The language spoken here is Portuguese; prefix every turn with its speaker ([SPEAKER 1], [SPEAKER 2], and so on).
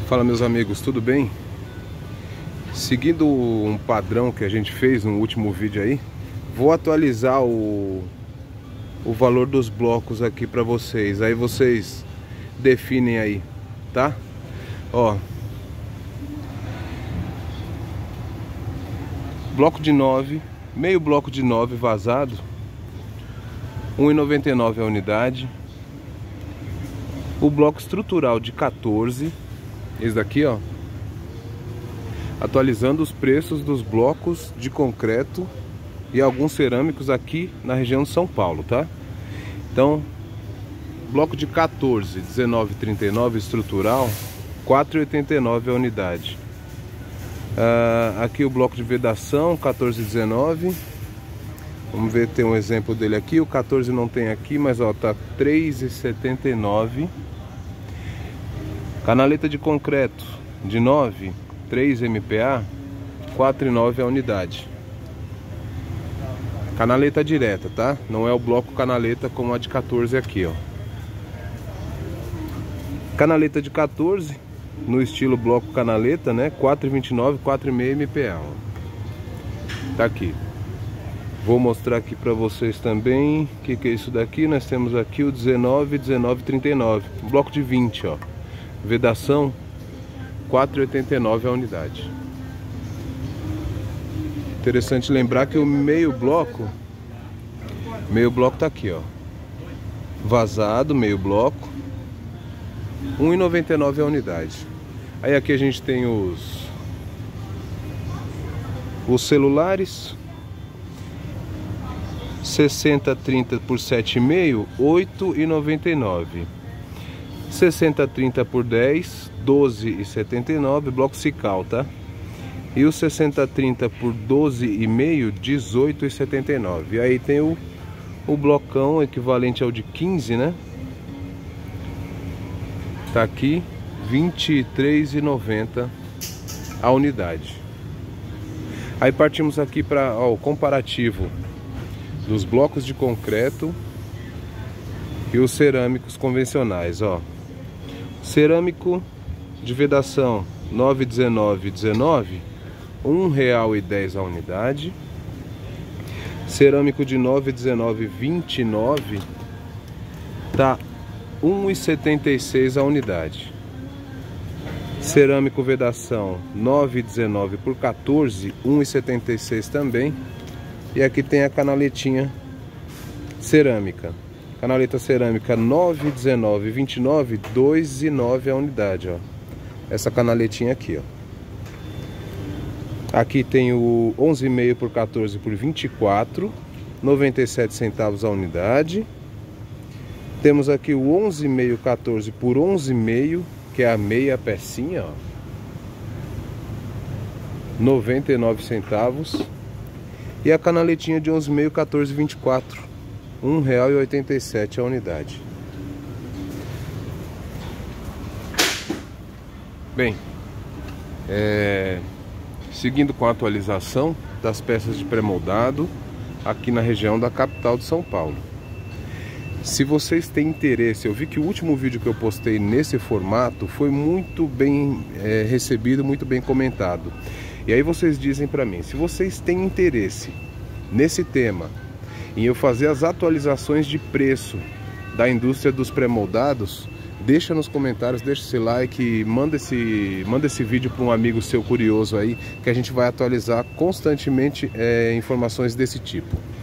[SPEAKER 1] Fala, meus amigos, tudo bem? Seguindo um padrão que a gente fez no último vídeo aí, vou atualizar o valor dos blocos aqui para vocês. Aí vocês definem aí, tá? Ó, bloco de 9, meio bloco de 9 vazado, R$ 1,99 a unidade. O bloco estrutural de 14, esse daqui, ó, atualizando os preços dos blocos de concreto e alguns cerâmicos aqui na região de São Paulo, tá? Então, bloco de 14, R$19,39 estrutural, R$4,89 a unidade. Aqui o bloco de vedação, R$14,19. Vamos ver, tem um exemplo dele aqui. O 14 não tem aqui, mas ó, tá R$3,79. Canaleta de concreto de 9, 3 MPa, R$4,09 a unidade. Canaleta direta, tá? Não é o bloco canaleta como a de 14 aqui, ó. Canaleta de 14, no estilo bloco canaleta, né? R$4,29, 4,5 MPa, ó. Tá aqui. Vou mostrar aqui pra vocês também o que é isso daqui. Nós temos aqui o 19,39, bloco de 20, ó. Vedação, R$4,89 a unidade. Interessante lembrar que o meio bloco tá aqui, ó, vazado, meio bloco, R$1,99 a unidade. Aí aqui a gente tem os celulares, 60/30 por 7,5, R$8,99. 60/30 por 10, R$12,79, bloco Cical, tá? E o 60/30 por 12,5, R$18,79. E aí tem o blocão equivalente ao de 15, né? Tá aqui, R$23,90 a unidade. Aí partimos aqui para o comparativo dos blocos de concreto e os cerâmicos convencionais, ó. Cerâmico de vedação 9,19,19, R$1,10 a unidade. Cerâmico de 9,19,29 tá R$1,76 a unidade. Cerâmico vedação 9,19 por 14, R$1,76 também. E aqui tem a canaletinha cerâmica. Canaleta cerâmica 9,19,29, R$2,09 a unidade, ó. Essa canaletinha aqui, ó. Aqui tem o 11,5 por 14 por 24, 97 centavos a unidade. Temos aqui o 11,5 14 por 11,5, que é a meia pecinha, ó. 99 centavos. E a canaletinha de 11,5 14 24, R$1,87 a unidade. Bem, seguindo com a atualização das peças de pré-moldado aqui na região da capital de São Paulo. Se vocês têm interesse, eu vi que o último vídeo que eu postei nesse formato foi muito bem recebido, muito bem comentado. E aí vocês dizem para mim, se vocês têm interesse nesse tema, em eu fazer as atualizações de preço da indústria dos pré-moldados, deixa nos comentários, deixa esse like, manda esse vídeo para um amigo seu curioso aí, que a gente vai atualizar constantemente informações desse tipo.